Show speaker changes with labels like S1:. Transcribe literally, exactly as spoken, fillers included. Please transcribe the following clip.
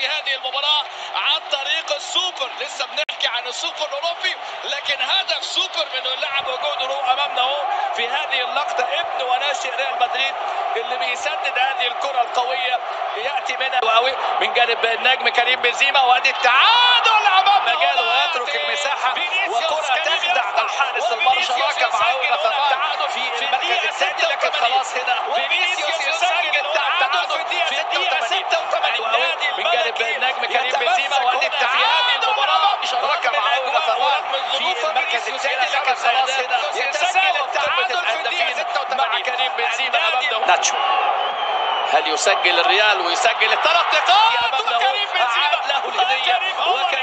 S1: هذه المباراة عن طريق السوبر. لسه بنحكي عن السوبر الأوروبي، لكن هدف سوبر من اللاعب وجوده أمامنا اهو في هذه اللقطة، ابن وناشئ ريال مدريد اللي بيسدد هذه الكرة القوية يأتي منها قوي من جانب النجم كريم بنزيما، وادي التعادل أمامنا مجال ويترك المساحة وكرة تخدع الحارس المرمى. ركب عودة التعادل في المركز الثاني، لكن خلاص هنا فينيسيوس يسجل التعادل في الدقيقة ستة وثمانين من جانب النجم كريم بنزيما، وادي التعادل المباراة ركب عودة في المركز الثاني، لكن خلاص هنا يتساوى التعادل في الهدفين مع كريم بنزيما أمامنا. ناتشو هل يسجل الريال ويسجل الثلاث نقاط؟ وكريم بنزيما له الهدية.